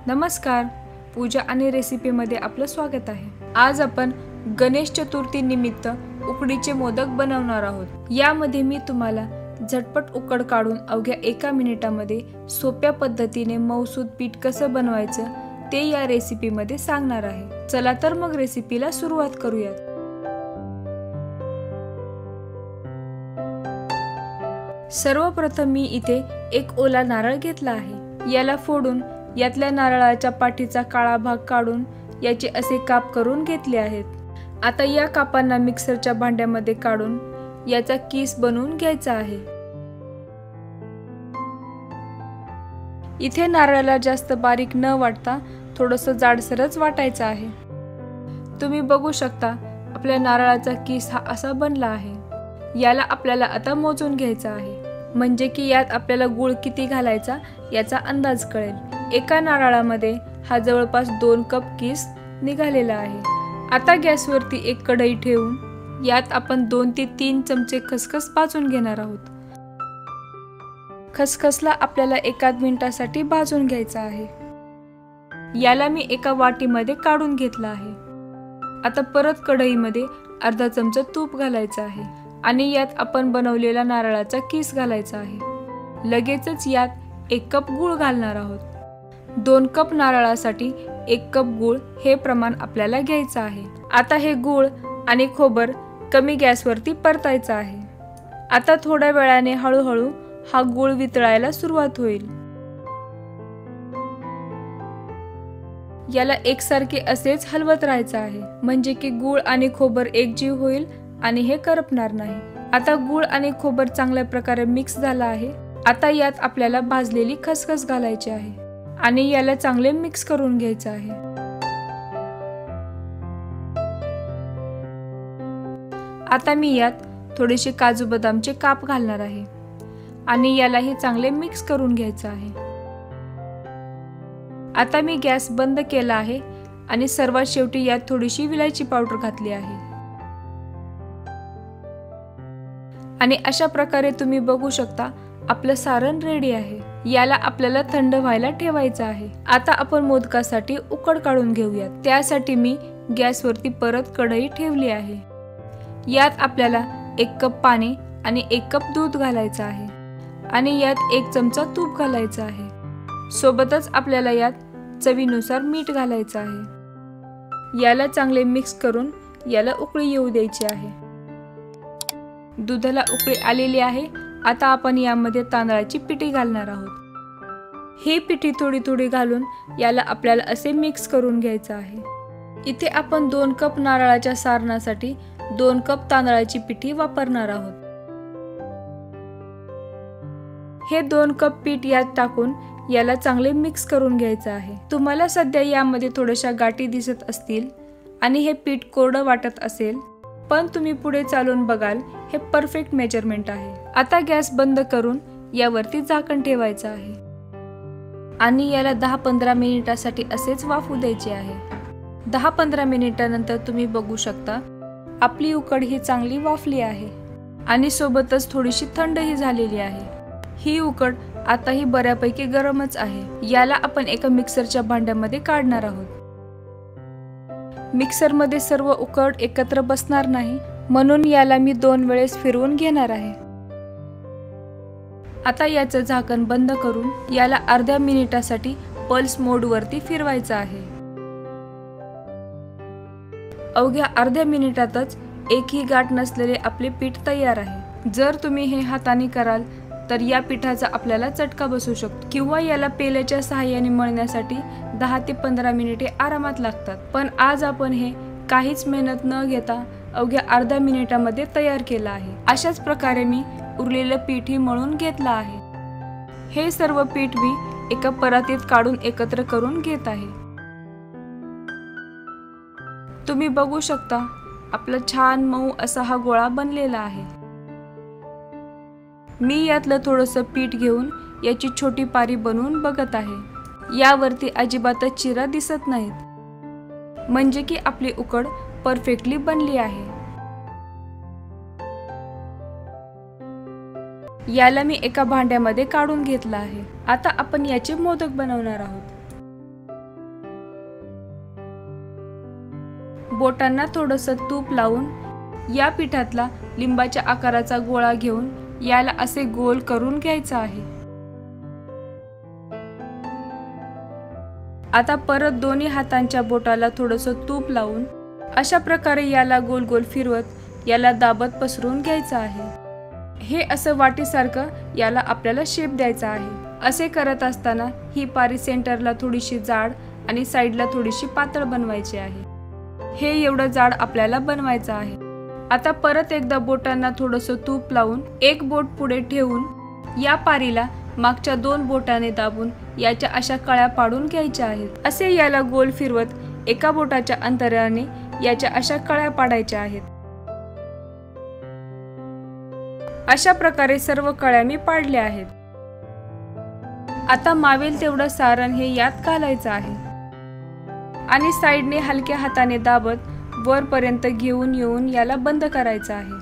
नमस्कार, पूजा आणि रेसिपीमध्ये आपलं स्वागत आहे। आज आपण गणेश चतुर्थी निमित्त उकडीचे मोदक बनवणार आहोत। यामध्ये मी तुम्हाला झटपट उकड काढून अवघ्या 1 मिनिटामध्ये सोप्या पद्धतीने मऊसूत पीठ कसं बनवायचं ते या रेसिपीमध्ये सांगणार आहे। चला तर मग रेसिपीला सुरुवात करूयात। सर्वप्रथम मी इथे एक ओला नारळ घेतला आहे। याला फोडून यातल्या नारळाच्या पाठीचा काळा भाग काढून याचे असे काप करून घेतले आहेत। आता या कापांना मिक्सरच्या भांड्यामध्ये काढून याचा किस बनवून घ्यायचा आहे। इथे नारळाला जास्त बारीक न वाटता थोडंसं जाडसरच वाटायचं आहे। तुम्ही बघू शकता आपल्या नारळाचा किस हा असा बनला आहे। याला आपल्याला आता मोजून घ्यायचा आहे, म्हणजे की यात आपल्याला गूळ किती घालायचा याचा अंदाज कळेल। एका नारळामध्ये हा जवळपास 2 कप किस निघालेला आहे। आता गॅसवरती एक कढई ठेवून यात आपण 2 ते 3 चमचे खसखस भाजून घेणार आहोत। खसखसला आपल्याला 1 मिनिटासाठी भाजून घ्यायचा आहे। याला मी एका वाटीमध्ये काढून घेतला आहे। आता परत कढईमध्ये अर्धा चमचा तूप घालायचं आहे आणि यात आपण बनवलेला नारळाचा किस घालायचा आहे। लगेचच यात 1 कप गूळ घालणार आहोत। 2 कप नारळासाठी 1 कप गूळ हे प्रमाण आपल्याला घ्यायचं आहे। आता हे गूळ आणि खोबर कमी गॅसवरती परतायचं आहे। आता थोड्या वेळाने हळूहळू हा गूळ वितळायला सुरुवात होईल। याला एकसारखे असेच हलवत राहायचं आहे, म्हणजे की गूळ आणि खोबर एकजीव होईल आणि हे करपणार नाही। आता गूळ आणि खोबर चांगल्या प्रकारे मिक्स झाला आहे। आता यात आपल्याला भाजलेली खसखस घालायची आहे आणि याला चांगले मिक्स करून घ्यायचं आहे। आता मी यात थोडेसे काजू बदामचे काप घालणार आहे आणि यालाही चांगले मिक्स करून घ्यायचं आहे। आता मी गॅस बंद केला आहे आणि सर्वात शेवटी यात थोडीशी विलायची पावडर घातली आहे आणि अशा प्रकारे तुम्ही बघू शकता आपलं सारण रेडी आहे। याला आपल्याला थंड व्हायला ठेवायचं आहे। आता आपण मोदकासाठी उकड काढून घेऊयात। त्यासाठी मी गॅसवरती परत कढई ठेवली आहे। यात आपल्याला 1 कप पाणी आणि 1 कप दूध घालायचं आहे आणि यात 1 चमचा तूप घालायचं आहे। सोबतच आपल्याला यात चवीनुसार मीठ घालायचं आहे। याला चांगले मिक्स करून याला उकळी येऊ द्यायची आहे। दुधाला उकळी आलेली आहे। आता आपण यामध्ये तांदळाची पिठी घालणार आहोत। ही पिठी थोडी थोडी घालून याला आपल्याला असे मिक्स करून घ्यायचं आहे। इथे आपण 2 कप नारळाच्या सारणासाठी 2 कप तांदळाची पिठी वापरणार आहोत। हे 2 कप पीठ यात टाकून याला चांगले मिक्स करून घ्यायचं आहे। तुम्हाला सध्या यामध्ये थोड्याशा गाठी दिसत असतील आणि हे पीठ कोरडं वाटत असेल, पण तुम्ही पुढे चालून बघाल हे परफेक्ट मेजरमेंट आहे। आता गॅस बंद करून यावरती झाकण ठेवायचं आहे आणि याला 10-15 मिनिटासाठी असेच वाफू द्यायचे आहे। 10-15 मिनिटानंतर तुम्ही बघू शकता आपली उकड ही चांगली वाफली आहे आणि सोबतच थोडीशी थंडही झालेली आहे। ही उकड आताही बऱ्यापैकी गरमच आहे। याला आपण एका मिक्सरच्या भांड्यामध्ये काढणार आहोत। मिक्सरमध्ये सर्व उकड एकत्र बसणार नाही, म्हणून याला मी 2 वेळेस फिरवून घेणार आहे। आता याचं झाकण बंद करून याला अर्ध्या मिनिटासाठी पल्स मोड वरती फिरवायचं आहे। अवघ्या अर्ध्या मिनिटातच एकही गाठ नसलेले आपले पीठ तयार आहे। जर तुम्ही हे हाताने कराल तर या पिठाचा आपल्याला चटका बसू शकतो किंवा याला पेल्याच्या सहाय्याने मळण्यासाठी 10 ते 15 मिनिटे आरामात लागतात। पण आज आपण हे काहीच मेहनत न घेता अवघ्या अर्ध्या मिनिटामध्ये तयार केला आहे। अशाच प्रकारे मी उरलेलं पीठही मळून घेतलं आहे। हे सर्व पीठ मी एका परातीत काढून एकत्र करून घेत आहे। तुम्ही बघू शकता आपला छान मऊ असा हा गोळा बनलेला आहे। मी यातलं थोडंसं पीठ घेऊन याची छोटी पारी बनवून बघत आहे। यावरती अजिबातच चिरा दिसत नाहीत, म्हणजे की आपली उकड परफेक्टली बनली आहे। याला मी एका भांड्यामध्ये काढून घेतला आहे। आता आपण याचे मोदक बनवणार आहोत। बोटांना थोडंसं तूप लावून या पिठातला लिंबाच्या आकाराचा गोळा घेऊन याला असे गोल करून घ्यायचा आहे। आता परत दोन्ही हातांच्या बोटाला थोडंसं तूप लावून अशा प्रकारे याला गोल गोल फिरवत याला दाबत पसरून घ्यायचं आहे। हे असं वाटीसारखं याला आपल्याला शेप द्यायचा आहे। असे करत असताना ही पारी सेंटरला थोडीशी जाड आणि साईडला थोडीशी पातळ बनवायची आहे। हे एवढं जाड आपल्याला बनवायचं आहे। आता परत एकदा बोटांना थोडंसं तूप लावून एक बोट पुढे ठेवून या पारीला मागच्या 2 बोटाने दाबून याच्या अशा कळ्या पाडून घ्यायच्या आहेत। असे याला गोल फिरवत एका बोटाच्या अंतराने याच्या अशा कळ्या पाडायच्या आहेत। अशा प्रकारे सर्व कळ्या मी पाडल्या आहेत। आता मावेल तेवढं सारण हे यात घालायचं आहे आणि साइडने हलक्या हाताने दाबत वरपर्यंत घेऊन येऊन याला बंद करायचं आहे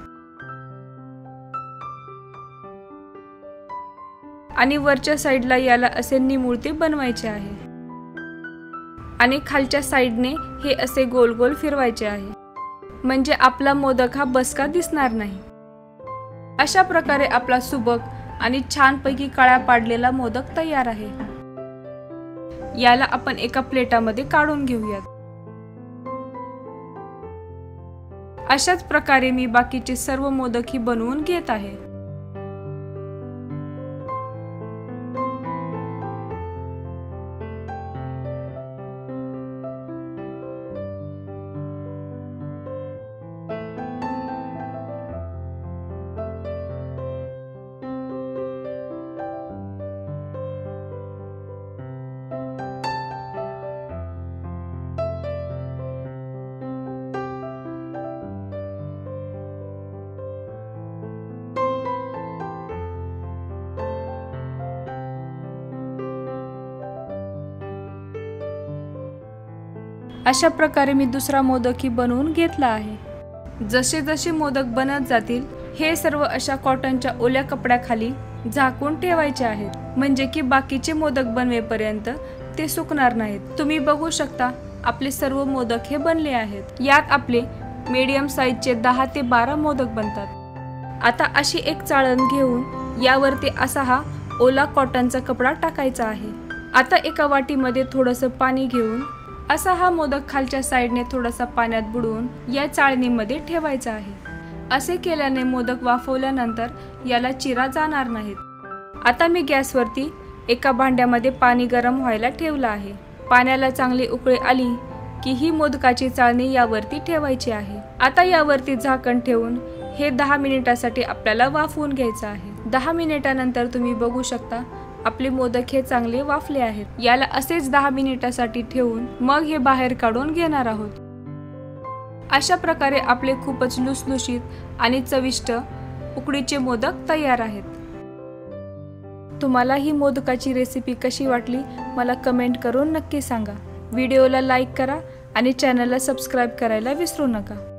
आणि वरच्या साइडला याला असे निमुळते बनवायचे आहे आणि खालच्या साइडने हे असे गोल गोल फिरवायचे आहे, म्हणजे आपला मोदक हा बसका दिसणार नाही। अशा प्रकारे आपला सुबक आणि छानपैकी कळ्या पाडलेला मोदक तयार आहे। याला आपण एका प्लेटामध्ये काढून घेऊयात। अशाच प्रकारे मी बाकीचे सर्व मोदक ही बनवून घेत आहे। अशा प्रकारे मी दुसरा मोदक ही बनवून घेतला आहे। जसे जसे मोदक बनत जातील हे सर्व अशा कॉटनच्या ओल्या कपड्याखाली झाकून ठेवायचे आहेत, म्हणजे की बाकीचे मोदक बनवेपर्यंत ते सुकणार नाहीत। तुम्ही बघू शकता आपले सर्व मोदक हे बनले आहेत। यात आपले मीडियम साइजचे 10 ते 12 मोदक बनतात। आता अशी एक चाळण घेऊन यावरती असा हा ओला कॉटनचा कपडा टाकायचा आहे। आता एका वाटीमध्ये थोडंसं पाणी घेऊन असा हा मोदक खालच्या साइडने थोडासा पाण्यात बुडवून या चाळणीमध्ये ठेवायचा आहे। असे केल्याने मोदक वाफवल्यानंतर याला चिरा जाणार नाहीत। आता मी गॅसवरती एका भांड्यामध्ये पाणी गरम व्हायला ठेवलं आहे। पाण्याला चांगली उकळी आली की ही मोदकाची चाळणी यावरती ठेवायची आहे। आता यावरती झाकण ठेवून हे 10 मिनिटासाठी आपल्याला वाफवून घ्यायचं आहे। 10 मिनिटानंतर तुम्ही बघू शकता आपले मोदक हे चांगले वाफले आहेत। याला असेच 10 मिनिटासाठी ठेवून मग हे बाहेर काढून घेणार आहोत। अशा प्रकारे आपले खूपच लुसलुशीत आणि चविष्ट उकडीचे मोदक तयार आहेत। तुम्हाला ही मोदकाची रेसिपी कशी वाटली मला कमेंट करून नक्की सांगा। व्हिडिओला लाईक करा आणि चॅनलला सबस्क्राइब करायला विसरू नका।